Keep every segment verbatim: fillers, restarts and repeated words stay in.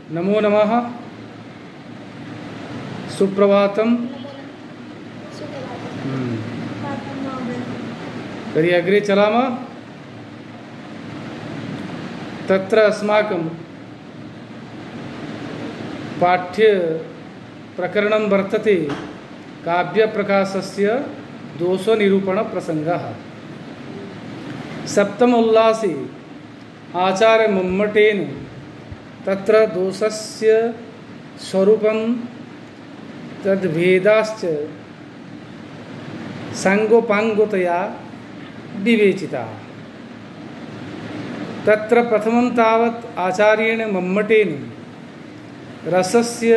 नमो नमः। सुप्रभातम। तर्हि अग्रे चलामः। तत्र अस्माकं पाठ्य प्रकरणं वर्तते काव्यप्रकाशस्य दोषनिरूपणप्रसङ्गः। सप्तम उल्लासे आचार्य मम्मटेन तत्र दोषस्य स्वरूपं तद्भेदाश्च सांगोपांगतया विवेचिता। तत्र प्रथमं तावत् आचार्येण मम्मटेन रसस्य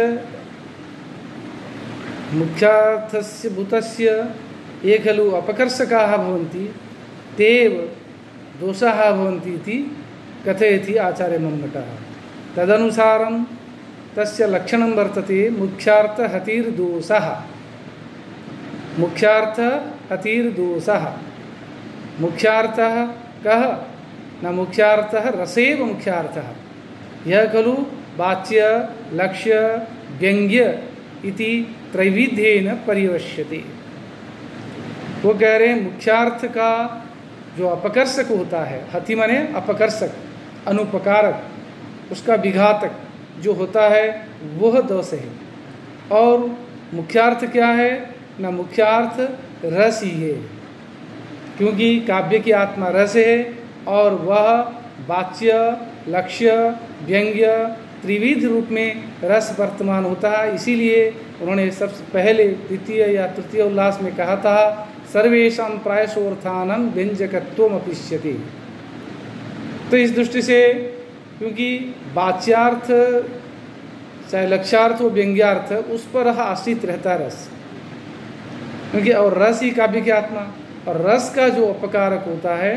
मुख्यार्थस्य भूतस्य ये खलु अपकर्षकाः भवन्ति तेव दोषाः भवन्ति इति कथयति आचार्य मम्मटः। तदनुसारं तस्य लक्षणं वर्तते मुख्यार्थहतिर्दोषः। मुख्यार्थहतिर्दोषः। मुख्यार्थः कः? न मुख्यार्थः रसेव मुख्यार्थः। यह खलु वाच्य लक्ष्य व्यंग्य इति त्रैविध्येन परिवश्यते। वो कह रहे हैं मुख्यार्थ का जो अपकर्षक होता है, हति माने अपकर्षक, अनुपकारक, उसका विघातक जो होता है वह दोष है। और मुख्यार्थ क्या है? न मुख्यार्थ रस ही है, क्योंकि काव्य की आत्मा रस है और वह वाच्य लक्ष्य व्यंग्य त्रिविध रूप में रस वर्तमान होता है। इसीलिए उन्होंने सबसे पहले द्वितीय या तृतीय उल्लास में कहा था सर्वेषां प्रायसोर्थानं व्यंजकत्वमपिष्यति। तो इस दृष्टि से क्योंकि वाच्यार्थ चाहे लक्ष्यार्थ हो व्यंग्यार्थ उस पर आश्रित रहता रस, क्योंकि और रस ही काव्य की आत्मा, और रस का जो अपकारक होता है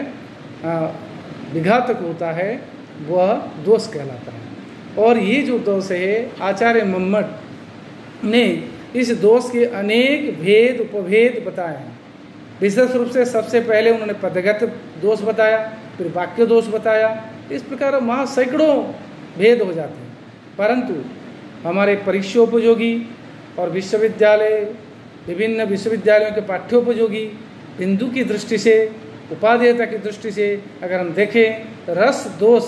विघातक होता है वह दोष कहलाता है। और ये जो दोष है आचार्य मम्मट ने इस दोष के अनेक भेद उपभेद बताए हैं। विशेष रूप से सबसे पहले उन्होंने पदगत दोष बताया, फिर वाक्य दोष बताया। इस प्रकार वहाँ सैकड़ों भेद हो जाते हैं, परंतु हमारे परीक्षोपयोगी और विश्वविद्यालय विभिन्न विश्वविद्यालयों के पाठ्योपयोगी बिंदु की दृष्टि से उपादेयता की दृष्टि से अगर हम देखें रस दोष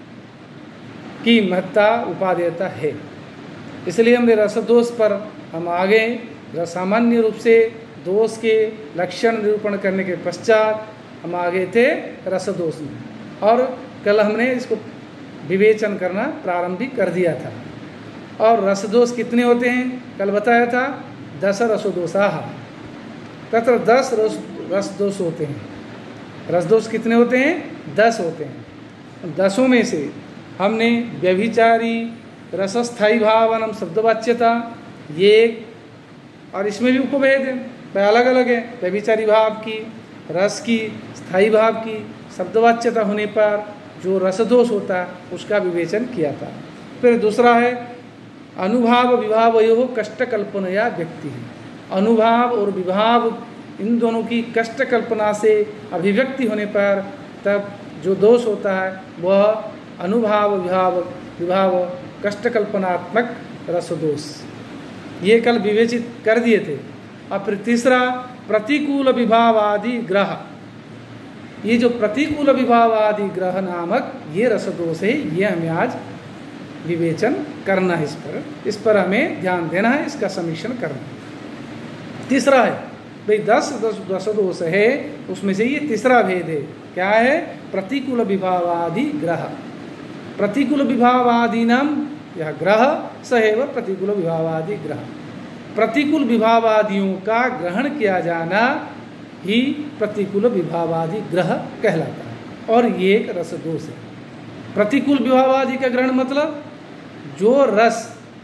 की महत्ता उपादेयता है। इसलिए हमने रस दोष पर हम आगे सामान्य रूप से दोष के लक्षण निरूपण करने के पश्चात हम आगे थे रस दोष में, और कल हमने इसको विवेचन करना प्रारंभ भी कर दिया था। और रस दोष कितने होते हैं कल बताया था, दस रसोदोषाः। तत्र दस रस रस दोष होते हैं। रस दोष कितने होते हैं? दस होते हैं। दसों में से हमने व्यभिचारी रसस्थायी भावनम शब्दवाच्यता ये एक, और इसमें भी उपभेद है, अलग अलग है। व्यभिचारी भाव की, रस की, स्थायी भाव की शब्दवाच्यता होने पर जो रसदोष होता है उसका विवेचन किया था। फिर दूसरा है अनुभाव विभावयोः कष्ट कल्पनया व्यक्ति। अनुभाव और विभाव इन दोनों की कष्ट कल्पना से अभिव्यक्ति होने पर तब जो दोष होता है वह अनुभाव विभाव विभाव कष्ट कल्पनात्मक रस दोष। ये कल विवेचित कर दिए थे। और फिर तीसरा प्रतिकूल विभावादि ग्रह। ये जो प्रतिकूल विभावादि ग्रह नामक ये रस दोष है, ये हमें आज विवेचन करना है। इस पर इस पर हमें ध्यान देना है, इसका समीक्षण करना है। तीसरा है भाई दस दस दस दोष है, उसमें से ये तीसरा भेद है। क्या है? प्रतिकूल विभावादि ग्रह। प्रतिकूल विभावादीनाम यह ग्रह सहेव प्रतिकूल विभावादि ग्रह। प्रतिकूल विभावादियों का ग्रहण किया जाना ही प्रतिकूल विभावादि ग्रह कहलाता है, और ये एक रस दोष है। प्रतिकूल विभावादि का ग्रहण मतलब जो रस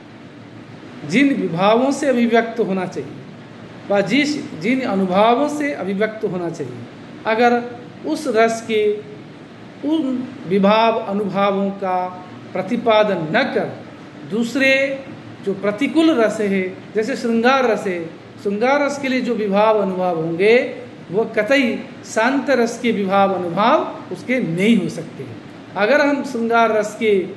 जिन विभावों से अभिव्यक्त होना चाहिए व जिस जिन अनुभावों से अभिव्यक्त होना चाहिए, अगर उस रस के उन विभाव अनुभावों का प्रतिपादन न कर दूसरे जो प्रतिकूल रस है, जैसे श्रृंगार रस है, श्रृंगार रस के लिए जो विभाव अनुभाव होंगे वो कतई शांत रस के विभाव अनुभाव उसके नहीं हो सकते। अगर हम श्रृंगार रस के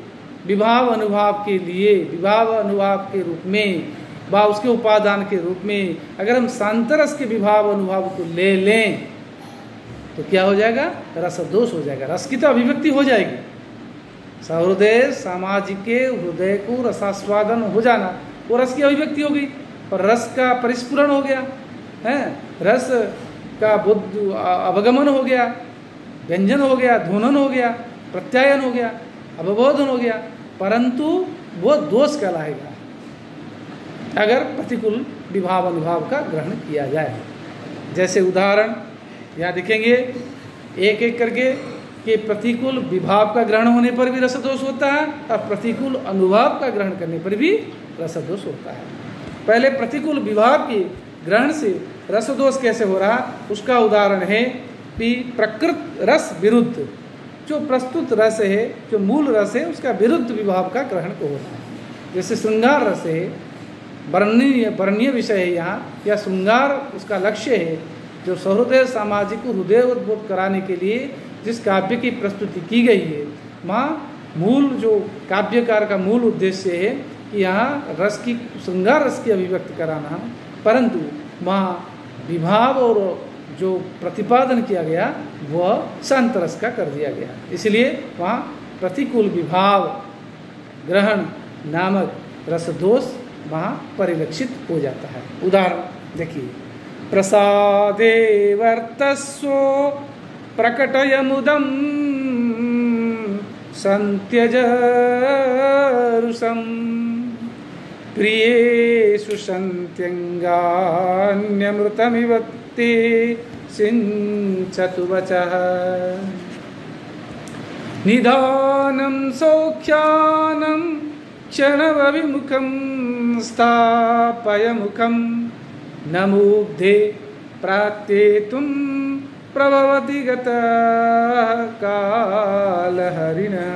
विभाव अनुभाव के लिए, विभाव अनुभाव के रूप में व उसके उपादान के रूप में अगर हम सांतरस के विभाव अनुभाव को ले लें तो क्या हो जाएगा? रस दोष हो जाएगा। रस की तो अभिव्यक्ति हो जाएगी। सहृदय सामाजिक के हृदय को रसास्वादन हो जाना, वो रस की अभिव्यक्ति हो गई और रस का परिस्फुरण हो गया है, रस का बुद्ध अवगमन हो गया, व्यंजन हो गया, ध्वनन हो गया, प्रत्यायन हो गया, अवबोधन हो गया, परंतु वो दोष कहलाएगा अगर प्रतिकूल विभाव अनुभाव का ग्रहण किया जाए। जैसे उदाहरण यहाँ दिखेंगे एक एक करके कि प्रतिकूल विभाव का ग्रहण होने पर भी रसदोष होता है और प्रतिकूल अनुभाव का ग्रहण करने पर भी रसदोष होता है। पहले प्रतिकूल विभाव के ग्रहण से रसदोष कैसे हो रहा, उसका उदाहरण है कि प्रकृत रस विरुद्ध, जो प्रस्तुत रस है, जो मूल रस है, उसका विरुद्ध विभाव का ग्रहण को हो रहा है। जैसे श्रृंगार रस है, वर्णनीय वर्णनीय विषय है यहाँ, या श्रृंगार उसका लक्ष्य है, जो सहृदय सामाजिक को हृदय उद्बोध कराने के लिए जिस काव्य की प्रस्तुति की गई है, वहाँ मूल जो काव्यकार का मूल उद्देश्य है कि यहाँ रस की, श्रृंगार रस की अभिव्यक्त कराना, परंतु वहाँ विभाव और जो प्रतिपादन किया गया वह शांत रस का कर दिया गया, इसलिए वहाँ प्रतिकूल विभाव ग्रहण नामक रसदोष वहाँ परिलक्षित हो जाता है। उदाहरण देखिए, प्रसादे वर्तस्व प्रकटयमुदं संत्यज रुषं प्रियेषु सन्त्यङ्गान्यमृतमिव ते सिञ्चतु वचः निधानं सौख्यानं क्षणविमुखं स्थापय मुखं न मुग्धे प्रात्येतुं प्रभवति गतः कालहरिणः।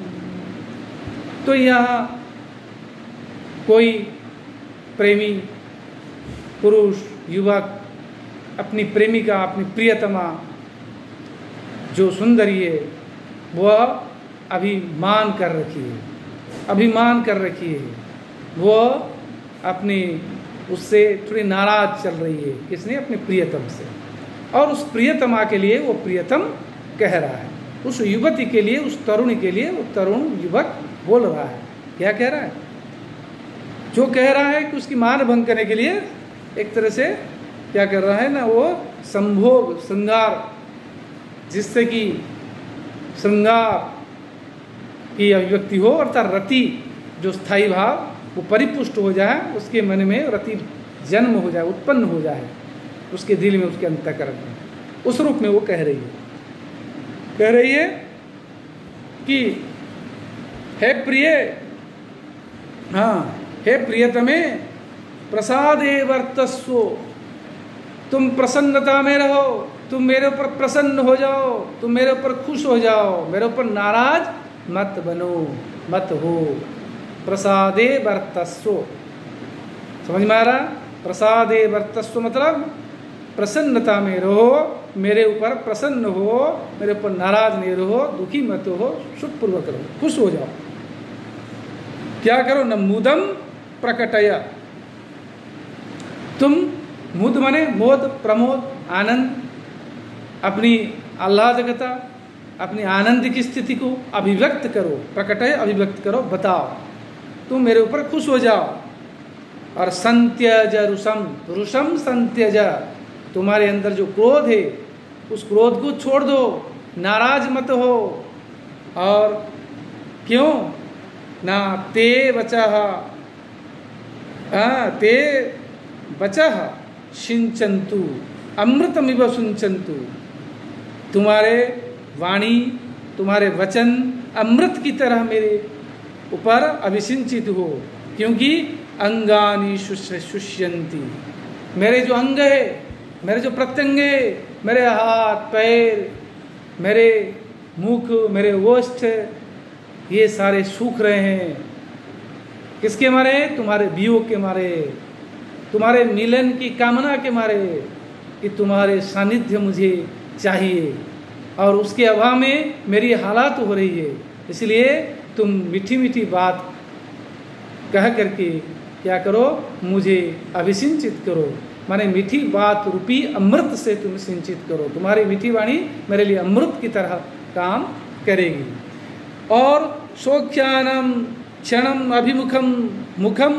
तो यहाँ कोई प्रेमी पुरुष युवक अपनी प्रेमिका, अपनी प्रियतमा जो सुंदरी है, वह अभिमान कर रखी है, अभिमान कर रखी है, वह अपनी उससे थोड़ी नाराज चल रही है, किसने? अपने प्रियतम से, और उस प्रियतमा के लिए वो प्रियतम कह रहा है, उस युवती के लिए, उस तरुणी के लिए वो तरुण युवक बोल रहा है। क्या कह रहा है? जो कह रहा है कि उसकी मान भंग करने के लिए एक तरह से क्या कर रहा है ना, वो संभोग श्रृंगार, जिससे कि श्रृंगार की अभिव्यक्ति हो, अर्थात रति जो स्थायी भाव वो परिपुष्ट हो जाए, उसके मन में रति जन्म हो जाए, उत्पन्न हो जाए, उसके दिल में, उसके अंतःकरण में, उस रूप में वो कह रही है। कह रही है कि हे प्रिय, हाँ हे प्रियतमे, प्रसादे वर्तस्व, तुम प्रसन्नता में रहो, तुम मेरे ऊपर प्रसन्न हो जाओ, तुम मेरे ऊपर खुश हो जाओ, मेरे ऊपर नाराज मत बनो, मत हो। प्रसादे वर्तस्व, समझ में आ रहा? प्रसादे वर्तस्व मतलब प्रसन्नता में रहो, मेरे ऊपर प्रसन्न हो, मेरे ऊपर नाराज नहीं रहो, दुखी मत हो, सुखपूर्वक रहो, खुश हो जाओ। क्या करो? न मुदम प्रकटय, तुम मुद माने मोद, प्रमोद, आनंद, अपनी आह्लादकता, अपनी आनंद की स्थिति को अभिव्यक्त करो, प्रकटय अभिव्यक्त करो, बताओ, तुम मेरे ऊपर खुश हो जाओ। और संत्यज रुषम, रुषम संत्यज, तुम्हारे अंदर जो क्रोध है उस क्रोध को छोड़ दो, नाराज मत हो। और क्यों? ना ते वचः, ते वचः सिंचन्तु अमृतमिव सिंचन्तु, तुम्हारे वाणी, तुम्हारे वचन अमृत की तरह मेरे ऊपर अभिसिंचित हो, क्योंकि अंगानि शुष्यन्ति, मेरे जो अंग है, मेरे जो प्रत्यंग है, मेरे हाथ पैर, मेरे मुख, मेरे ओष्ठ, ये सारे सूख रहे हैं। किसके मारे? तुम्हारे वियोग के मारे, तुम्हारे मिलन की कामना के मारे, कि तुम्हारे सानिध्य मुझे चाहिए और उसके अभाव में मेरी हालात हो रही है, इसलिए तुम मीठी मीठी बात कह करके क्या करो, मुझे अभिसिंचित करो, माने मीठी बात रूपी अमृत से तुम सिंचित करो। तुम्हारी मीठी वाणी मेरे लिए अमृत की तरह काम करेगी। और सौख्यानम क्षणम अभिमुखम मुखम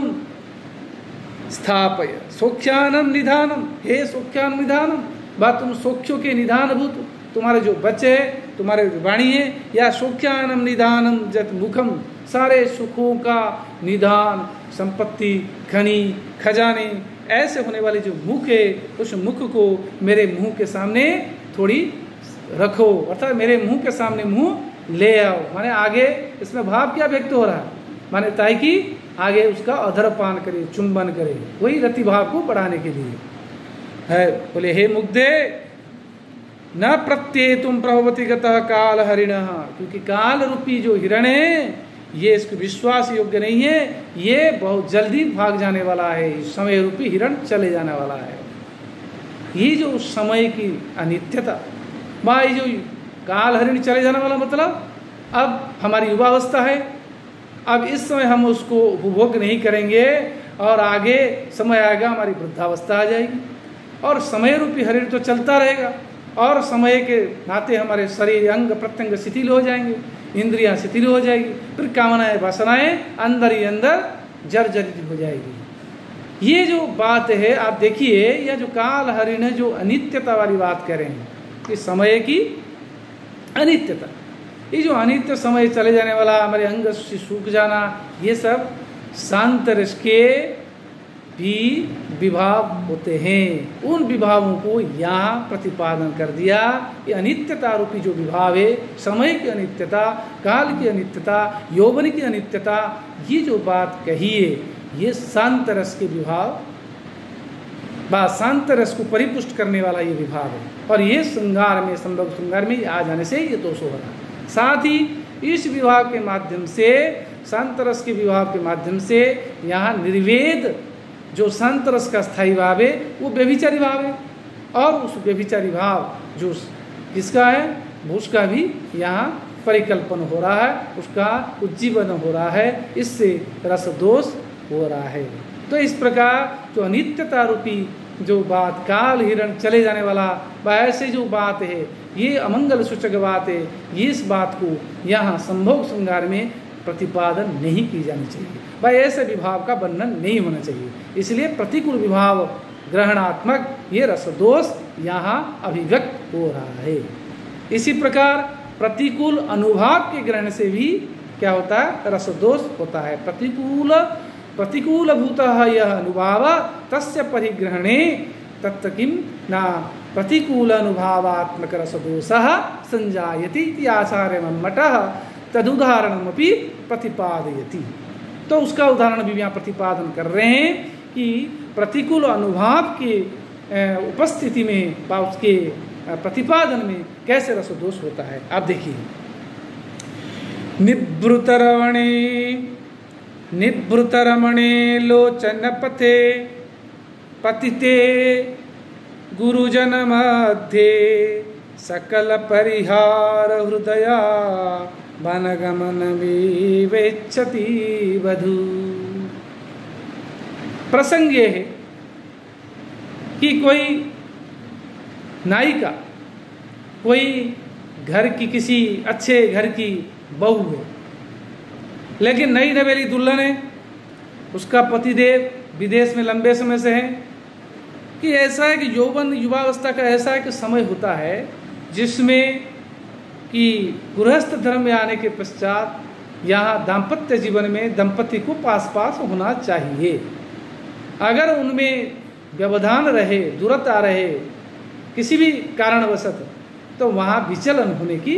स्थापय सौख्यानम निधानम, हे सौख्यानम निधानम, बात तुम सौख्यों के निधान भूत, तुम्हारे जो बच्चे तुम्हारे जो वाणी है, या सौख्यानम निधानम जत मुखम, सारे सुखों का निधान, संपत्ति, खनी, खजाने, ऐसे होने वाले जो मुख है, उस मुख को मेरे मुंह के सामने थोड़ी रखो, अर्थात मेरे मुंह के सामने मुंह ले आओ। माने आगे इसमें भाव क्या व्यक्त हो रहा है, माने ताकि आगे उसका अधरपान करे, चुंबन करे, वही रति भाव को बढ़ाने के लिए है। बोले हे मुग्धे न प्रत्यय तुम प्रभवती गतः काल हरिण, क्योंकि काल रूपी जो हिरण है ये इसको विश्वास योग्य नहीं है, ये बहुत जल्दी भाग जाने वाला है, समय रूपी हिरण चले जाने वाला है। ये जो समय की अनित्यता, भाई जो काल हरिण चले जाने वाला मतलब अब हमारी युवावस्था है, अब इस समय हम उसको उपभोग नहीं करेंगे और आगे समय आएगा हमारी वृद्धावस्था आ जाएगी, और समय रूपी हरिण तो चलता रहेगा और समय के नाते हमारे शरीर अंग प्रत्यंग शिथिल हो जाएंगे, इंद्रियां शिथिल हो जाएगी, फिर कामनाएं वासनाएं अंदर ही अंदर जर्जरित हो जाएगी। ये जो बात है आप देखिए, यह जो काल हरिण है जो अनित्यता वाली बात कर रहे हैं, कि समय की अनित्यता, ये जो अनित्य समय चले जाने वाला, हमारे अंग से सूख जाना, ये सब शांत रस के भी विभाव होते हैं। उन विभावों को यहाँ प्रतिपादन कर दिया। ये अनित्यता रूपी जो विभाव है, समय की अनित्यता, काल की अनित्यता, यौवन की अनित्यता, ये जो बात कही है, ये शांत रस के विभाव, बात शांत रस को परिपुष्ट करने वाला ये विभाव है, और ये श्रृंगार में, संभोग श्रृंगार में आ जाने से ये दोष हो रहा है। साथ ही इस विभाव के माध्यम से, शांत रस के विभाव के माध्यम से, यहाँ निर्वेद जो शांत रस का स्थायी भाव है वो व्यभिचारी भाव है, और उस व्यभिचारी भाव जो किसका है, उसका भी यहाँ परिकल्पन हो रहा है, उसका उज्जीवन हो रहा है, इससे रस दोष हो रहा है। तो इस प्रकार जो अनित्यता रूपी जो बात, काल हिरण चले जाने वाला, ऐसे जो बात है, ये अमंगल सूचक बात है, ये इस बात को यहाँ संभोग श्रृंगार में प्रतिपादन नहीं की जानी चाहिए, भाई ऐसे विभाव का वर्णन नहीं होना चाहिए। इसलिए प्रतिकूल विभाव ग्रहणात्मक ये रसदोष यहाँ अभिव्यक्त हो रहा है। इसी प्रकार प्रतिकूल अनुभाव के ग्रहण से भी क्या होता है, रसदोष होता है। प्रतिकूल प्रतिकूल भूतः यह अनुभाव तस्य परिग्रहणे तत्र किम न प्रतिकूल अनुभावात्मक रसदोषः संजायति इति आचार्यमम्मटः तदुदाहरणमपि प्रतिपादयति। तो उसका उदाहरण भी यहाँ प्रतिपादन कर रहे हैं कि प्रतिकूल अनुभाव के उपस्थिति में व उसके प्रतिपादन में कैसे रसदोष होता है। आप देखिए, निभृतरमणे निभृतरमणे लोचन पथे पतिते गुरुजन मध्ये सकल परिहार हृदया वनगमन विवेक्षति वधू। प्रसंग ये है कि कोई नायिका, कोई घर की किसी अच्छे घर की बहू है, लेकिन नई नवेली दुल्हन है, उसका पतिदेव विदेश में लंबे समय से है। कि ऐसा है कि यौवन युवावस्था का ऐसा है कि समय होता है जिसमें कि गृहस्थ धर्म में आने के पश्चात यहाँ दाम्पत्य जीवन में दंपति को पास पास होना चाहिए। अगर उनमें व्यवधान रहे, दूरता रहे किसी भी कारणवशत, तो वहाँ विचलन होने की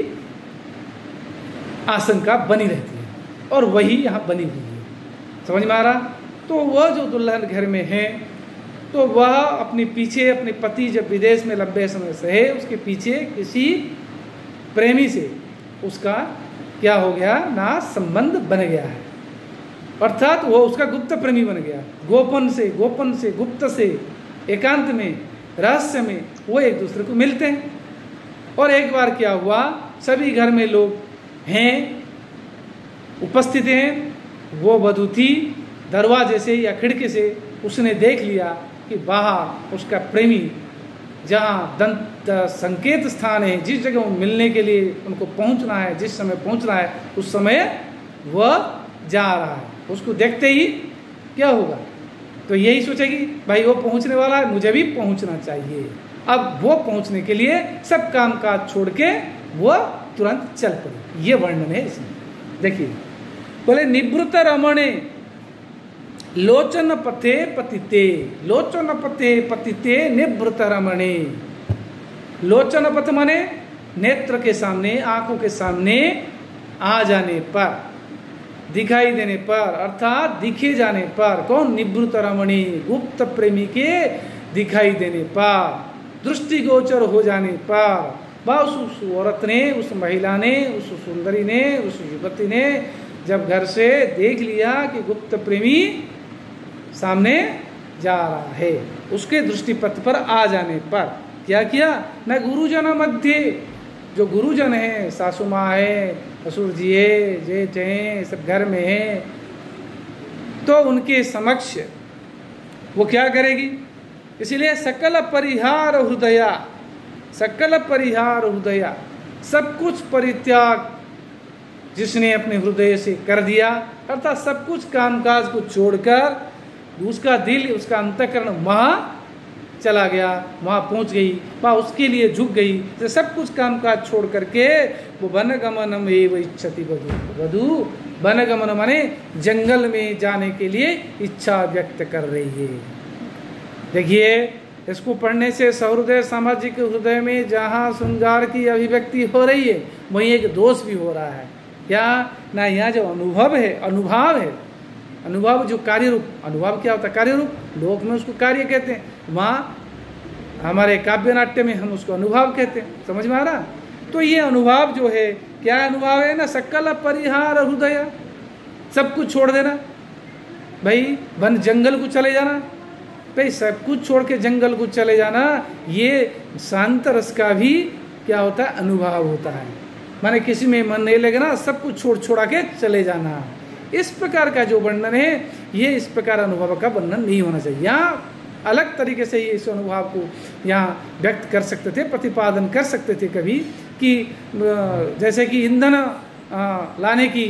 आशंका बनी रहती है, और वही यहाँ बनी हुई है। समझ में आ रहा? तो वह जो दुल्हन घर में है, तो वह अपने पीछे, अपने पति जब विदेश में लंबे समय से है, उसके पीछे किसी प्रेमी से उसका क्या हो गया ना, संबंध बन गया है, अर्थात वो उसका गुप्त प्रेमी बन गया। गोपन से गोपन से गुप्त से एकांत में, रहस्य में वो एक दूसरे को मिलते हैं। और एक बार क्या हुआ, सभी घर में लोग हैं, उपस्थित हैं वो वधू थी, दरवाजे से या खिड़की से उसने देख लिया कि बाहर उसका प्रेमी जहाँ दंत संकेत स्थान है, जिस जगह मिलने के लिए उनको पहुँचना है, जिस समय पहुँचना है उस समय वह जा रहा है। उसको देखते ही क्या होगा, तो यही सोचेगी भाई वो पहुँचने वाला है, मुझे भी पहुँचना चाहिए। अब वो पहुँचने के लिए सब काम काज छोड़ के वो तुरंत चल पड़ी। ये वर्णन है इसमें। देखिए बोले निवृत्त रमणे लोचन पथे पतिते, लोचन पथे पतिते निवृत्त रमणे। लोचन पथ माने नेत्र के सामने, आंखों के सामने आ जाने पर, दिखाई देने पर, अर्थात दिखे जाने पर, कौन? निवृत्त रमणी, गुप्त प्रेमी के दिखाई देने पर, दृष्टिगोचर हो जाने पर, बस उस औरत ने, उस महिला ने, उस सुंदरी ने, उस युवती ने जब घर से देख लिया कि गुप्त प्रेमी सामने जा रहा है, उसके दृष्टिपथ पर आ जाने पर क्या किया? न गुरुजन मध्य, जो गुरुजन है, सासू माँ है, ससुर जी है, जेठ हैं, सब घर में है, तो उनके समक्ष वो क्या करेगी? इसलिए सकल परिहार हृदया, सकल परिहार हृदया, सब कुछ परित्याग जिसने अपने हृदय से कर दिया, अर्थात सब कुछ कामकाज को छोड़कर उसका दिल, उसका अंतःकरण वहाँ चला गया, वहाँ पहुँच गई, वहाँ उसके लिए झुक गई, तो सब कुछ कामकाज छोड़ करके वो वनगमनम एव इच्छति वधू, वधू वनगमन माने जंगल में जाने के लिए इच्छा व्यक्त कर रही है। देखिए इसको पढ़ने से सहृदय सामाजिक हृदय में जहाँ श्रृंगार की अभिव्यक्ति हो रही है वहीं एक दोष भी हो रहा है। क्या ना, यहाँ जो अनुभव है, अनुभव है, अनुभव जो कार्य रूप, अनुभव क्या होता है? कार्य रूप, लोक में उसको कार्य कहते हैं, वहाँ हमारे काव्य नाट्य में हम उसको अनुभव कहते हैं। समझ में आ रहा? तो ये अनुभव जो है, क्या अनुभव है ना? सकल परिहार हृदय, सब कुछ छोड़ देना भाई, वन जंगल को चले जाना भाई, सब कुछ छोड़ के जंगल को चले जाना, ये शांत रस का भी क्या होता है? अनुभव होता है। माने किसी में मन नहीं लगना, सब कुछ छोड़ छोड़ा के चले जाना। इस प्रकार का जो वर्णन है, ये इस प्रकार अनुभव का वर्णन नहीं होना चाहिए। यहाँ अलग तरीके से ये इस अनुभव को यहाँ व्यक्त कर सकते थे, प्रतिपादन कर सकते थे कभी, कि जैसे कि ईंधन लाने की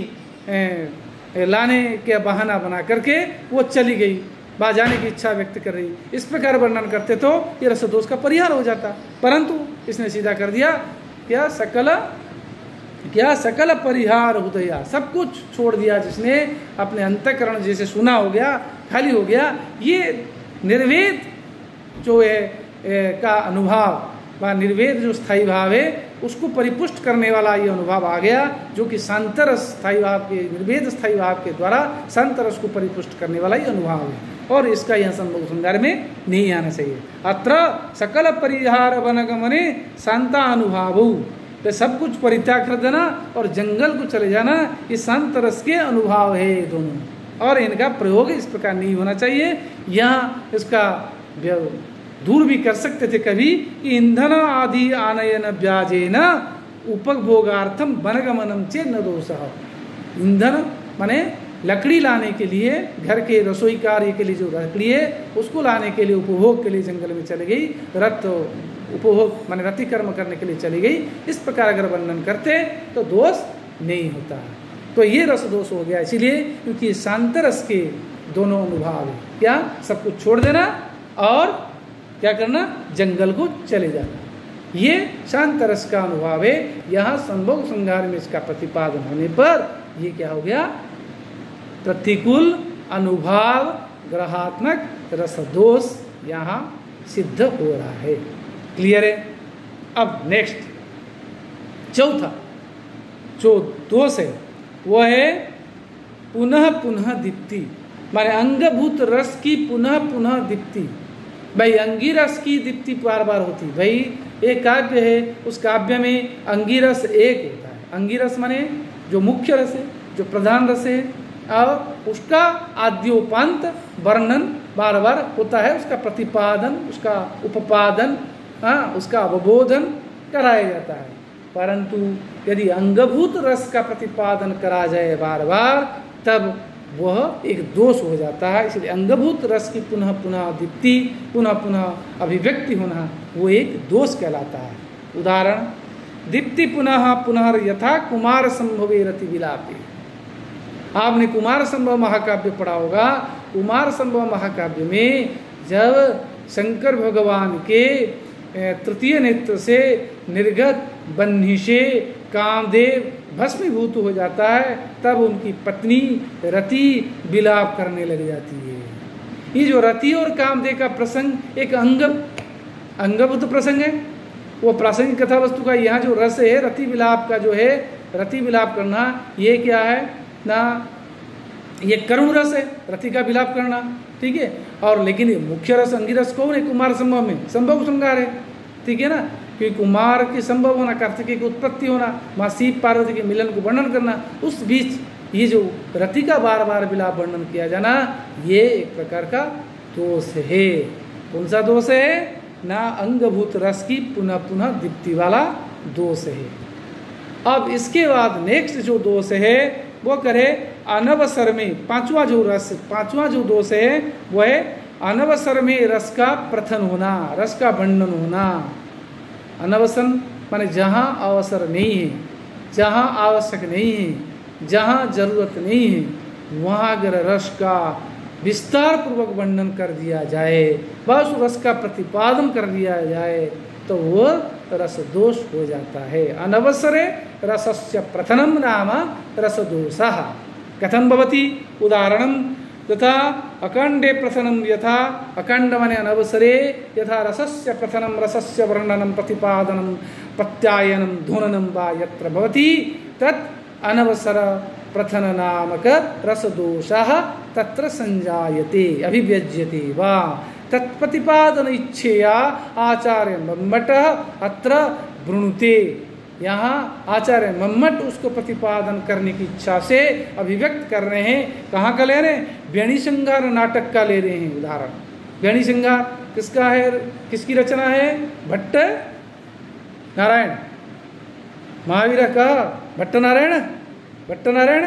लाने के बहाना बना करके वो चली गई, वहाँ जाने की इच्छा व्यक्त कर रही, इस प्रकार वर्णन करते तो ये रसदोष का परिहार हो जाता। परंतु इसने सीधा कर दिया क्या? सकल क्या? सकल परिहार हृदया, सब कुछ छोड़ दिया जिसने, अपने अंतःकरण जैसे सुना हो गया, खाली हो गया। ये निर्वेद जो है ए, का अनुभव व निर्वेद जो स्थायी भाव है उसको परिपुष्ट करने वाला ये अनुभव आ गया, जो कि शांतरस स्थायी भाव के, निर्वेद स्थायी भाव के द्वारा शांतरस को परिपुष्ट करने वाला ये अनुभव है, और इसका यह संभव श्रृंगार में नहीं आना चाहिए। अत्र सकल परिहार वनगमने शांता अनुभाव, तो सब कुछ परित्याग कर देना और जंगल को चले जाना, ये शांत रस के अनुभव है दोनों, और इनका प्रयोग इस प्रकार नहीं होना चाहिए। यहाँ इसका दूर भी कर सकते थे कभी कि ईंधन आदि आनयन व्याजेन उपभोगार्थम वनगमनम चेत् न दोषः। ईंधन माने लकड़ी लाने के लिए, घर के रसोई कार्य के लिए जो लकड़ी है उसको लाने के लिए उपभोग के लिए जंगल में चली गई, रत उपभोग माने रति कर्म करने के लिए चली गई, इस प्रकार अगर वर्णन करते तो दोष नहीं होता। तो ये रस दोष हो गया, इसीलिए क्योंकि शांत रस के दोनों अनुभव है। क्या? सब कुछ छोड़ देना और क्या करना? जंगल को चले जाना, ये शांत रस का अनुभव है। यहाँ संभोग श्रृंगार में इसका प्रतिपादन होने पर ये क्या हो गया? प्रतिकूल अनुभव ग्रहात्मक रस दोष यहाँ सिद्ध हो रहा है। क्लियर है? अब नेक्स्ट चौथा जो दोष है वो है पुनः पुनः दीप्ति, माने अंगभूत रस की पुनः पुनः दीप्ति। भाई अंगिरस की दीप्ति बार बार होती। भाई एक काव्य है, उस काव्य में अंगिरस एक होता है। अंगिरस माने जो मुख्य रस है, जो प्रधान रस है, और उसका आद्योपांत वर्णन बार बार होता है, उसका प्रतिपादन, उसका उपपादन, हाँ, उसका अवबोधन कराया जाता है। परंतु यदि अंगभूत रस का प्रतिपादन करा जाए बार बार तब वह एक दोष हो जाता है। इसलिए अंगभूत रस की पुनः पुनः दीप्ति, पुनः पुनः अभिव्यक्ति होना वो एक दोष कहलाता है। उदाहरण, दीप्ति पुनः पुनः यथा कुमार संभवे रति विलापे। आपने कुमार संभव महाकाव्य पढ़ा होगा। कुमार संभव महाकाव्य में जब शंकर भगवान के तृतीय नेत्र से निर्गत बन्ही से कामदेव भस्मीभूत हो जाता है, तब उनकी पत्नी रति विलाप करने लग जाती है। ये जो रति और कामदेव का प्रसंग एक अंग अंगभूत प्रसंग है। वो प्रासंगिक कथा वस्तु का यहाँ जो रस है, रति विलाप का जो है, रति विलाप करना ये क्या है ना, ये करुण रस है, रति का विलाप करना, ठीक है। और लेकिन ये मुख्य रस अंगी रस कौन है? कुमार संभव में संभव श्रृंगार है, ठीक है ना। क्योंकि कुमार की संभव होना, कार्तिकेय की उत्पत्ति होना, माँ शिव पार्वती के मिलन को वर्णन करना, उस बीच ये जो रति का बार बार विलाप वर्णन किया जाना, ये एक प्रकार का दोष है। कौन सा दोष है? ना अंगभूत रस की पुनः पुनः दीप्ति वाला दोष है। अब इसके बाद नेक्स्ट जो दोष है वो करे अनवसर में, पांचवा जो रस पांचवा जो दोष है वह है अनवसर में रस का प्रथन होना, रस का वर्णन होना। अनवसन माने जहाँ अवसर नहीं है, जहाँ आवश्यक नहीं है, जहाँ जरूरत नहीं है, वहाँ अगर रस का विस्तार पूर्वक वर्णन कर दिया जाए, बस रस का प्रतिपादन कर दिया जाए, तो वह रस दोष हो जाता है। अनवसरे रसस्य प्रथनम नाम रस दोषः। कथं भवति? उदाहरणं तथा अखंडे प्रथनम यथा, अखंड माने अनवसरे, यथा रसस्य प्रथनम रसस्य वर्णनम प्रतिपादनम प्रत्यायनम ध्वननम वा यत्र भवति तत् अनवसर प्रथन नामक रस दोषः तत्र संजायते अभिव्यज्यते वा तत्प्रतिपादन इच्छेया आचार्य मम्मट अत्र वृणुते। यहाँ आचार्य मम्मट उसको प्रतिपादन करने की इच्छा से अभिव्यक्त कर रहे हैं। कहाँ का ले रहे हैं? बेणी श्रृंगार नाटक का ले रहे हैं उदाहरण। बेणी श्रृंगार किसका है? किसकी रचना है? भट्ट नारायण, महावीर का भट्ट नारायण, भट्ट नारायण,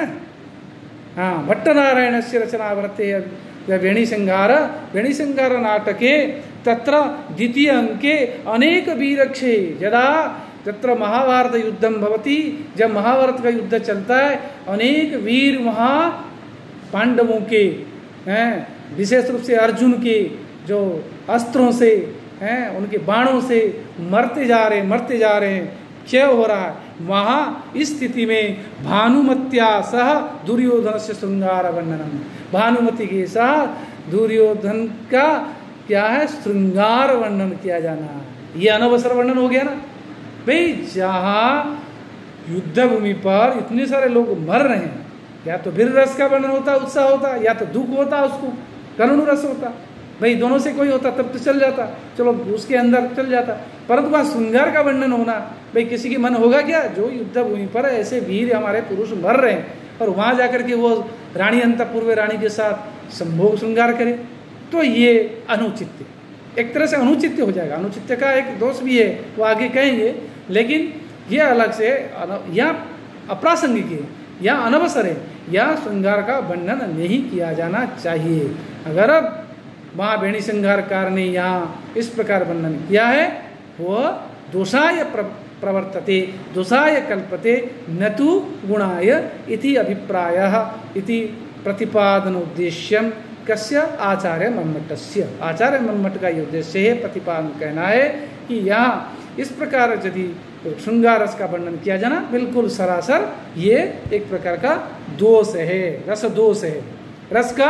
हाँ भट्ट नारायण से रचना वर्तते वेणी श्रृंगार। वेणी श्रृंगार नाटके तत्र द्वितीय अंके अनेक वीरक्षे यदा तत्र महाभारत युद्धम भवति, जब महाभारत का युद्ध चलता है, अनेक वीर वहाँ पांडवों के हैं, विशेष रूप से अर्जुन के जो अस्त्रों से हैं, उनके बाणों से मरते जा रहे मरते जा रहे हैं, क्षय हो रहा है। वहाँ इस स्थिति में भानुमत्या सह दुर्योधन से श्रृंगार वर्णनम, भानुमति के साथ दुर्योधन का क्या है? श्रृंगार वर्णन किया जाना। ये अनवसर वर्णन हो गया ना भाई। जहाँ युद्ध भूमि पर इतने सारे लोग मर रहे हैं, या तो वीर रस का वर्णन होता, उत्साह होता, या तो दुख होता, उसको करुण रस होता। भाई दोनों से कोई होता तब तो चल जाता, चलो उसके अंदर चल जाता। परंतु वहाँ श्रृंगार का वर्णन होना, भाई किसी की मन होगा क्या? जो युद्ध भूमि पर ऐसे वीर हमारे पुरुष मर रहे हैं और वहाँ जाकर के वो रानी अंतःपुर रानी के साथ संभोग श्रृंगार करे, तो ये अनुचित्य, एक तरह से अनुचित्य हो जाएगा। अनुचित्य का एक दोष भी है, वो आगे कहेंगे, लेकिन ये अलग से या अप्रासंगिक है या अनवसर है, या श्रृंगार का वर्णन नहीं किया जाना चाहिए। अगर अब वहाँ बेणी श्रृंगारकार ने यहाँ इस प्रकार वर्णन किया है, वह दोषाय प्र, प्रवर्तते दोषाय कल्पते न तु गुणाय इति अभिप्रायः इति प्रतिपादन उद्देश्यम कस्य आचार्य मम्मटस्य। आचार्य मम्मट का ये उद्देश्य है, प्रतिपादन कहना है कि यहाँ इस प्रकार यदि श्रृंगार रस का वर्णन किया जाना बिल्कुल सरासर ये एक प्रकार का दोष है, रस दोष है। रस का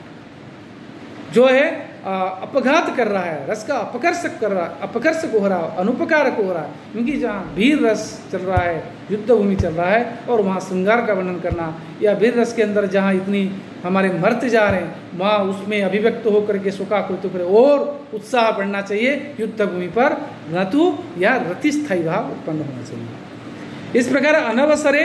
जो है अपघात कर रहा है, रस का अपकर्षक कर रहा है, अपकर्षक हो रहा है, अनुपकारक हो रहा है। क्योंकि जहाँ वीर रस चल रहा है, युद्ध भूमि चल रहा है, और वहाँ श्रृंगार का वर्णन करना, या वीर रस के अंदर जहाँ इतनी हमारे मरते जा रहे हैं, वहाँ उसमें अभिव्यक्त होकर के शोकाकुल करे और उत्साह बढ़ना चाहिए युद्ध भूमि पर, ऋतु या रतिस्थायी भाव उत्पन्न होना चाहिए। इस प्रकार अनवसरे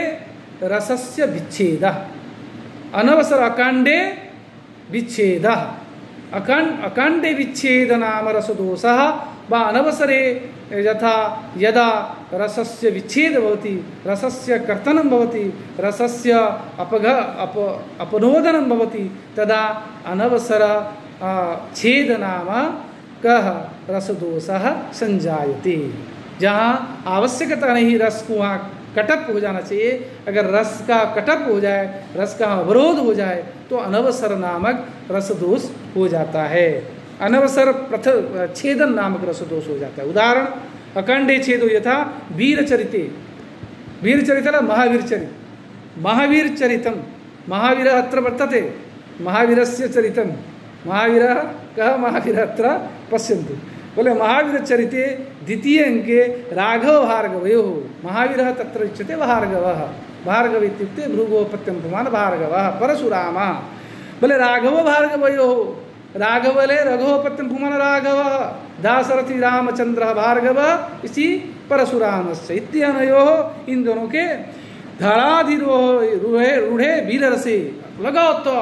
रसस्य विच्छेद, अनवसर अकांडे विच्छेद, अखंड अखंडे विच्छेद नाम रस दोषः वा अनवसरे यथा यदा रसस्य विच्छेद भवति रसस्य कर्तनं भवति रसस्य अपघ अप अपनोदनं भवति तदा अनवसर छेद नाम कः रसदोषः संजायते। जहाँ आवश्यकता नहीं रस को वहाँ कटप हो जाना चाहिए, अगर रस का कटप हो जाए, रस का अवरोध हो जाए तो अनवसर नामक रसदोष हो जाता है। अनवसर प्रथ छेदन नामक रसदोष हो जाता है। उदाहरण अखंडे छेदो यथा वीर चरिते, वीर चरित महावीर चरित, महावीर चरितम महावीर अत्र वर्तते, महावीरस्य चरितम महावीर कः महावीर अत्र पश्यन्तु। बोले महावीर चरिते द्वितीय अंके राघव भार्गवयो महावीर तत्र उच्यते भार्गवः, भार्गव इत्युक्ते भृगोपत्यं पुमान् भार्गवः परशुरामा। बोले राघव भार्गवयो राघवले रघोपत्यं पुमान् राघवः दाशरथी रामचंद्र भार्गव इसी परशुरामस्य इत्यनयोः इन दोनों के धड़ाधिरोह रूढ़े वीर रसे लगाओ तो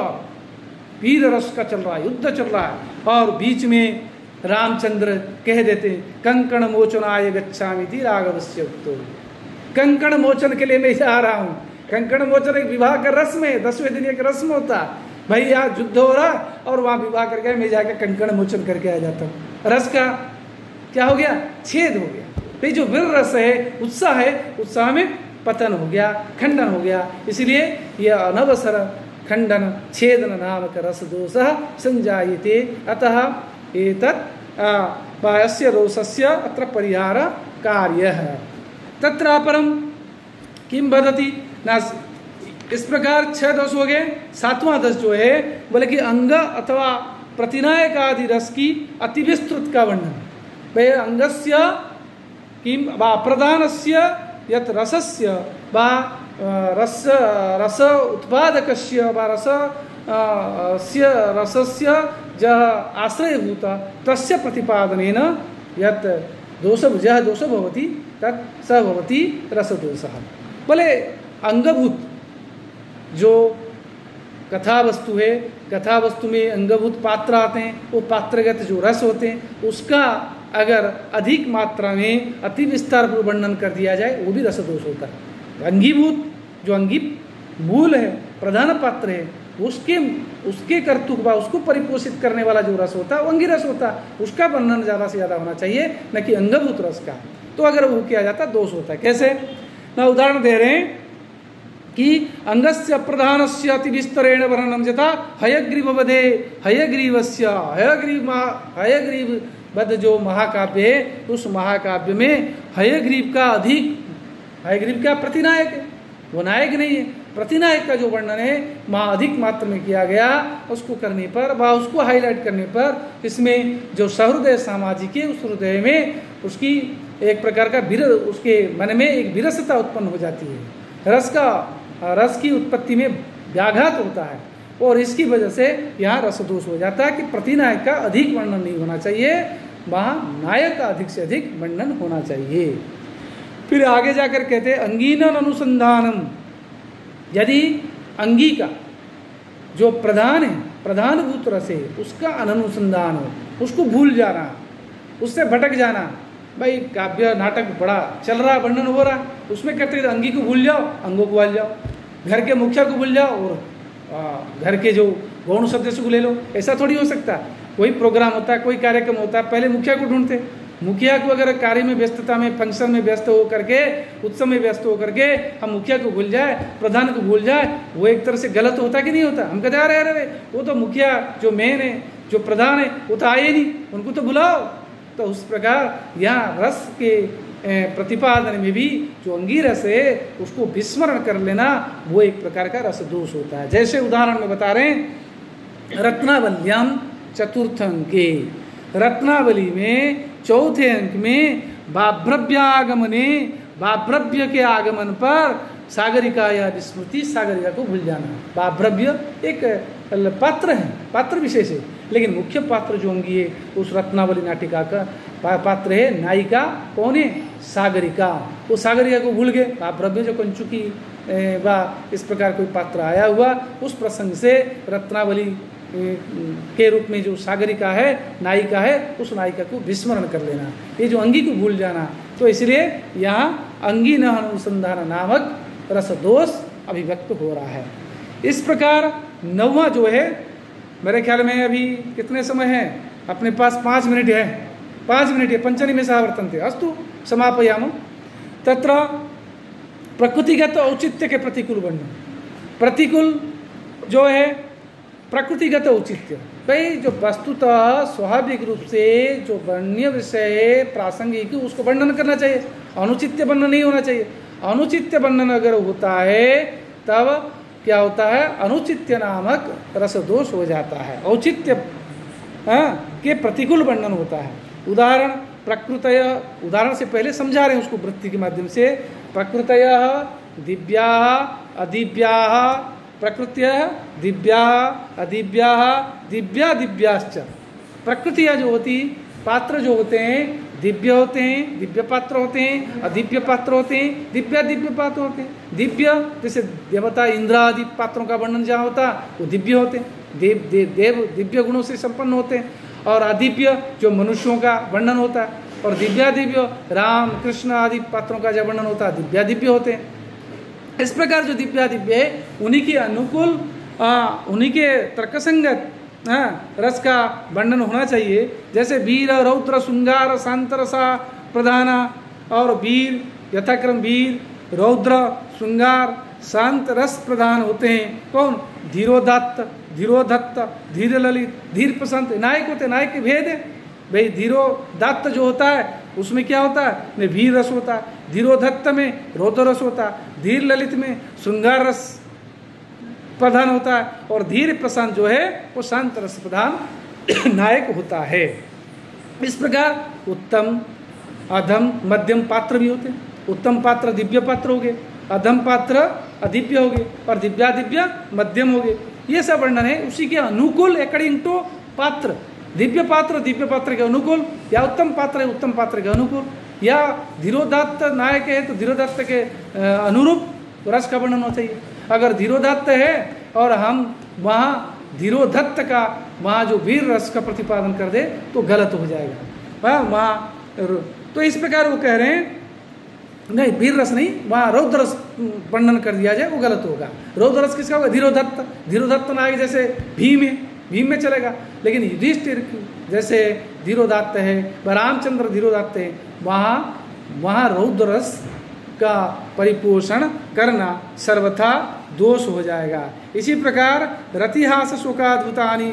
वीर रस का चल रहा है, युद्ध चल रहा है और बीच में रामचंद्र कह देते कंकण मोचनाय गच्छामि इति राघवस्य उक्तो। कंकण मोचन के लिए मैं जा रहा हूँ। कंकण मोचन एक विवाह का रस्म है, दसवें दिन एक रस्म होता भाई, यहाँ युद्ध हो रहा और वहाँ विवाह करके मैं जाकर कंकण मोचन करके आ जाता हूँ। रस का क्या हो गया, छेद हो गया। भाई जो वीर रस है, उत्साह है, उत्साह में पतन हो गया, खंडन हो गया। इसलिए यह अनवसर खंडन छेदन नामक रस दोषः संजायते। अतः एतत् बाह्यस्य दोषस्य अत्र परिहार कार्यः। तत्र परम किं वदति ना, इस प्रकार छह दोष हो गए। सातवां दोष जो है बोले कि अंग अथवा प्रतिनायक आदि रस की अति विस्तृत का वर्णन। भाई अंगस्य किं वा प्रधानस्य यत् रसस्य वा रस रस उत्पादकस्य वा रस स्य रसस्य जः आश्रयभूत तस्य प्रतिपादनेन यत् दोष जः दोष भवति तत् स भवति रसदोषः। बोले अंगभूत जो कथा वस्तु है, कथा वस्तु में अंगभूत पात्र आते हैं, वो पात्रगत जो रस होते हैं उसका अगर अधिक मात्रा में अति विस्तार पर वर्णन कर दिया जाए वो भी रसदोष होता है। अंगीभूत जो अंगी मूल है, प्रधान पात्र है, उसके उसके कर्तुक बा उसको परिपोषित करने वाला जो रस होता है वो अंगी रस होता है, उसका वर्णन ज़्यादा से ज़्यादा होना चाहिए, न कि अंगभूत रस का। तो अगर वो किया जाता दोष होता है। कैसे ना, उदाहरण दे रहे हैं कि अंगस्य प्रधानस्य अति विस्तरेण वर्णनम यथा हयग्रीव वधे हयग्रीवस्य हयग्रीव हयग्रीव वध जो महाकाव्य है उस महाकाव्य में हयग्रीव का अधिक, हयग्रीव का प्रतिनायक है, वो नायक नहीं है, प्रतिनायक का जो वर्णन है वहाँ अधिक मात्रा में किया गया। उसको करने पर व उसको हाईलाइट करने पर इसमें जो सहृदय सामाजिक है उस हृदय में उसकी एक प्रकार का विर उसके मन में एक विरसता उत्पन्न हो जाती है। रस का रस की उत्पत्ति में व्याघात होता है और इसकी वजह से यहाँ रसदोष हो जाता है कि प्रतिनायक का अधिक वर्णन नहीं होना चाहिए, वहाँ नायक का अधिक से अधिक वर्णन होना चाहिए। फिर आगे जाकर कहते हैं अंगीनन अनुसंधानम, यदि अंगी का जो प्रधान है, प्रधानभूत रस है, उसका अनुसंधान हो, उसको भूल जाना, उससे भटक जाना। भाई काव्य नाटक बड़ा चल रहा, वर्णन हो रहा, उसमें कहते हैं अंगी को भूल जाओ, अंगों को भूल जाओ, घर के मुखिया को भूल जाओ और आ, घर के जो गौण सदस्य को ले लो। ऐसा थोड़ी हो सकता। कोई प्रोग्राम होता है, कोई कार्यक्रम होता है, पहले मुखिया को ढूंढते। मुखिया को अगर कार्य में व्यस्तता में, फंक्शन में व्यस्त हो करके, उत्सव में व्यस्त हो करके हम मुखिया को भूल जाए, प्रधान को भूल जाए, वो एक तरह से गलत होता कि नहीं होता। हम कहते अरे अरे वो तो मुखिया जो मेन है, जो प्रधान है, वो तो आए नहीं, उनको तो बुलाओ। तो उस प्रकार यहाँ रस के प्रतिपादन में भी जो अंगी रस है उसको विस्मरण कर लेना वो एक प्रकार का रस दोष होता है। जैसे उदाहरण में बता रहे हैं रत्नावल्याम चतुर्थ अंके, रत्नावली में चौथे अंक में बाभ्रव्यागमने, बाभ्रव्य के आगमन पर सागरिका या विस्मृति, सागरिका को भूल जाना। बाभ्रव्य एक पात्र है, पात्र विशेष है, लेकिन मुख्य पात्र जो अंगी है उस रत्नावली नाटिका का पात्र है नायिका कौन है, सागरिका। वो सागरिका को भूल गए। बाभ्रव्य जो कंचुकी व इस प्रकार कोई पात्र आया हुआ, उस प्रसंग से रत्नावली के रूप में जो सागरिका है, नायिका है, उस नायिका को विस्मरण कर लेना, ये जो अंगी को भूल जाना। तो इसलिए यहाँ अंगी न अनुसंधान नामक रस दोष अभिव्यक्त हो रहा है। इस प्रकार नौवा जो है, मेरे ख्याल में अभी कितने समय है अपने पास, पाँच मिनट है, पाँच मिनट है, पंचनी में सह थे अस्तु समापयाम। तत्र प्रकृतिगत औचित्य के प्रतिकूल वर्णन, प्रतिकूल जो है प्रकृतिगत औचित्य, भाई जो वस्तुतः स्वाभाविक रूप से जो वर्ण्य विषय प्रासंगिक उसको वर्णन करना चाहिए, अनुचित्य वर्णन नहीं होना चाहिए। अनुचित्य वर्णन अगर होता है तब क्या होता है, अनुचित्य नामक रस दोष हो जाता है, औचित्य के प्रतिकूल वर्णन होता है। उदाहरण प्रकृतय, उदाहरण से पहले समझा रहे हैं उसको वृत्ति के माध्यम से। प्रकृतय दिव्या अदिव्या, प्रकृत्य दिव्या अदिव्या दिव्या दिव्याश्च। प्रकृतियाँ जो होती, पात्र जो होते हैं दिव्य होते हैं, दिव्य पात्र होते हैं, अदिव्य पात्र होते हैं, दिव्या दिव्य पात्र होते हैं। दिव्य जैसे देवता इंद्र आदि पात्रों का वर्णन जहाँ होता वो दिव्य होते हैं, देव देव देव दिव्य गुणों से संपन्न होते हैं। और अदिव्य जो मनुष्यों का वर्णन होता है, और दिव्या दिव्य राम कृष्ण आदि पात्रों का जब वर्णन होता है दिव्या दिव्य होते हैं। इस प्रकार जो दिव्या दिव्य है उन्हीं के अनुकूल, उन्हीं के तर्कसंगत रस का वर्णन होना चाहिए। जैसे वीर रौद्र श्रृंगार शांतरसा प्रधाना, और वीर यथाक्रम वीर रौद्र श्रृंगार शांत रस प्रधान होते हैं। कौन? धीरोदात्त, धीरोधत्त, धीर ललित, धीर प्रशांत नायक होते हैं। नायक के भेद है भाई। धीरोदात्त जो होता है उसमें क्या होता है, वीर रस होता है। धीरोधत्त में रौद्र रस होता है। धीर ललित में श्रृंगार रस प्रधान होता है। और धीर प्रशांत जो है वो शांत रस प्रधान नायक होता है। इस प्रकार उत्तम अधम मध्यम पात्र भी होते हैं। उत्तम पात्र दिव्य पात्र हो गए, अधम पात्र अदिव्य हो गए, और दिव्या दिव्य मध्यम हो गए। ये सब वर्णन है उसी के अनुकूल, अकॉर्डिंग टू पात्र। दिव्य पात्र दिव्य पात्र के अनुकूल, या उत्तम पात्र है उत्तम पात्र के अनुकूल, या धीरोदात्त नायक है तो धीरोदात्त के अनुरूप रस का वर्णन होना चाहिए। अगर धीरोदात्त है और हम वहाँ धीरोधत्त का वहाँ जो वीर रस का प्रतिपादन कर दे तो गलत हो जाएगा वहाँ। तो इस प्रकार वो कह रहे हैं नहीं, वीर रस नहीं, वहाँ रौद्र रस वर्णन कर दिया जाए वो गलत होगा। रौद्र रस किसका होगा? धीरोधत्त। धीरोधत्त नायक जैसे भीम है, भीम में चलेगा। लेकिन युधिष्ठिर जैसे धीरोदात्त है, रामचंद्र धीरोदात्त है, वहाँ वहाँ रौद्र रस का परिपोषण करना सर्वथा दोष हो जाएगा। इसी प्रकार रतिहास शोकाद्भुतानि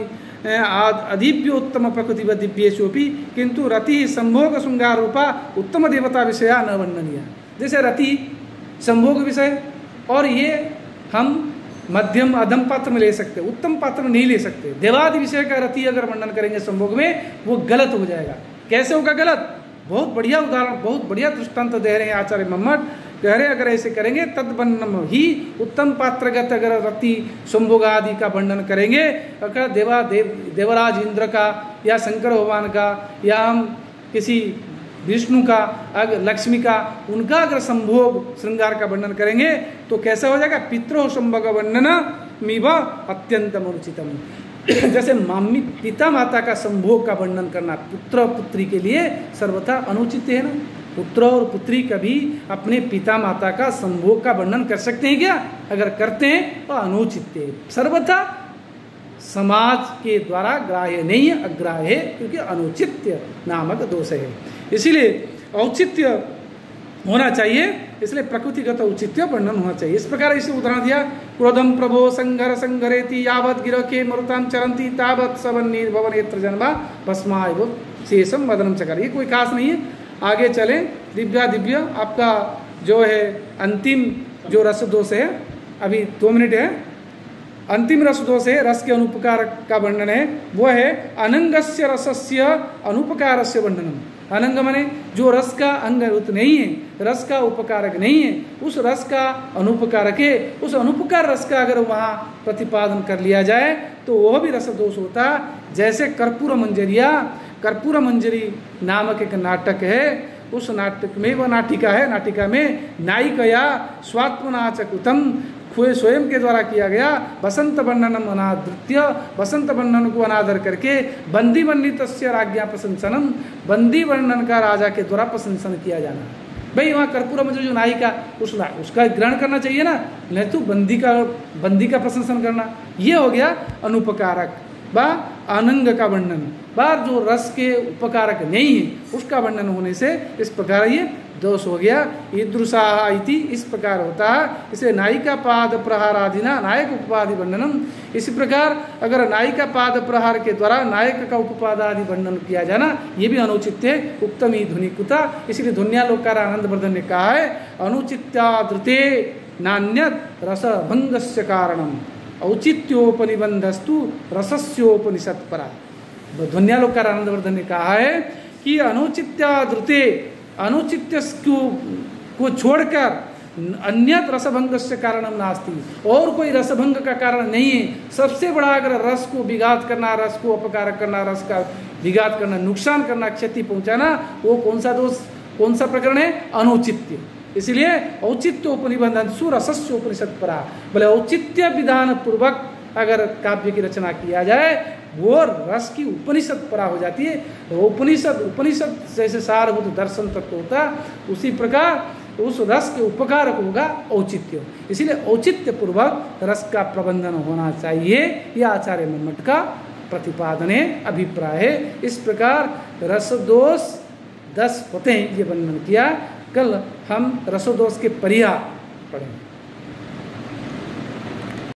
अदिव्योत्तम प्रकृति व दिव्येषोपि किंतु रति संभोग श्रृंगार रूपा उत्तम देवता विषया न वर्णनीय। जैसे रति संभोग विषय, और ये हम मध्यम अधम पात्र में ले सकते, उत्तम पात्र में नहीं ले सकते। देवादि विषय का रति अगर वर्णन करेंगे संभोग में वो गलत हो जाएगा। कैसे होगा गलत? बहुत बढ़िया उदाहरण, बहुत बढ़िया दृष्टांत दे रहे हैं आचार्य मम्मट। कह रहे अगर ऐसे करेंगे तद वर्णन ही उत्तम पात्रगत अगर रति संभोग आदि का वर्णन करेंगे, अगर देवा देव देवराज इंद्र का या शंकर भगवान का या हम किसी विष्णु का अगर लक्ष्मी का उनका अगर संभोग श्रृंगार का वर्णन करेंगे तो कैसा हो जाएगा? पितरो संभोग वर्णन मीव अत्यंतम अनुचितम। जैसे मम्मी पिता माता का संभोग का वर्णन करना पुत्र पुत्री के लिए सर्वथा अनुचित है ना। पुत्र और पुत्री कभी अपने पिता माता का संभोग का वर्णन कर सकते हैं क्या? अगर करते हैं तो अनुचित है, सर्वथा समाज के द्वारा ग्राह्य नहीं है, अग्राह्य है, क्योंकि अनुचित्य नामक दोष है। इसीलिए औचित्य होना चाहिए, इसलिए प्रकृतिगत औचित्य वर्णन होना चाहिए। इस प्रकार इसे उदाहरण दिया, क्रोधम प्रभो संघर संघरेति यावत गिर के मरुताम चरंती तावत सवन्नी भवनेत्र जन्मा भस्मा एवं शेषम मदनम चकार। ये कोई खास नहीं है। आगे चलें। दिव्या दिव्य आपका जो है अंतिम जो रस दोष है, अभी दो मिनट है। अंतिम रस दोष है, रस के अनुपकार का वर्णन है, वो है अनंगस्य रसस्य अनुपकारस्य वर्णनम। अनंग माने जो रस का अंग नहीं है, रस का उपकारक नहीं है, उस रस का अनुपकारक है, उस अनुपकार रस का अगर वहाँ प्रतिपादन कर लिया जाए तो वह भी रस दोष होता। जैसे कर्पूर मंजरिया, कर्पूर मंजरी नामक एक नाटक है, उस नाटक में वह नाटिका है, नाटिका में नायिकया स्वात्मनाचकुतम स्वयं के द्वारा किया गया बसंत वर्णनम अनादृत्य, बसंत वर्णन को अनादर करके बंदी वर्णित राज्ञा प्रशंसनम, बंदी वर्णन का राजा के द्वारा प्रशंसन किया जाना। भाई वहाँ कर्पूरम जो नायिका उस उसका ग्रहण करना चाहिए ना, नहीं तो बंदी का बंदी का प्रशंसन करना, ये हो गया अनुपकारक बा अनंग का वर्णन, बार जो रस के उपकारक नहीं है उसका वर्णन होने से इस प्रकार ये दोष हो गया। ईदृशाः इति इस प्रकार होता है, इसे नायिका पाद प्रहारादिना नायक उपपादि वर्णनम। इसी प्रकार अगर नायिका पाद प्रहार के द्वारा नायक का उपपादादि वर्णन किया जाना ये भी अनुचित है। उक्तमी ध्वनि कुता, इसलिए ध्वन्यालोकार आनंदवर्धन ने कहा है अनुचित्यादृते नान्यत रसभंगस्य कारणम औचित्योपनिबंधस्तु रसस्योपनिषद परा। ध्वन्यालोकार आनंदवर्धन ने कहा है कि अनुचित्यादृते, अनुचित्य को छोड़कर अन्यत रसभंग से कारणम नास्ति, और कोई रसभंग का कारण नहीं है। सबसे बड़ा अगर रस को विघात करना, रस को अपकार करना, रस का विघात करना, नुकसान करना, क्षति पहुंचाना, वो कौन सा दोष, कौन सा प्रकरण है? अनुचित्य। इसलिए औचित्य उपनिबंधन सुरसस्य उपनिषद परा, बोले औचित्य विधान पूर्वक अगर काव्य की रचना किया जाए वो रस की उपनिषद परा हो जाती है। तो उपनिषद उपनिषद जैसे सारभूत दर्शन तत्व होता उसी प्रकार उस रस के उपकारक होगा औचित्य। इसीलिए औचित्य पूर्वक रस का प्रबंधन होना चाहिए, यह आचार्य मम्मट का प्रतिपादन है, अभिप्राय है। इस प्रकार रस दोष दस होते हैं ये वर्णन किया। कल हम रसोदोष के परिहार पढ़ेंगे।